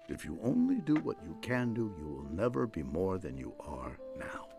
If you only do what you can do, you will never be more than you are now.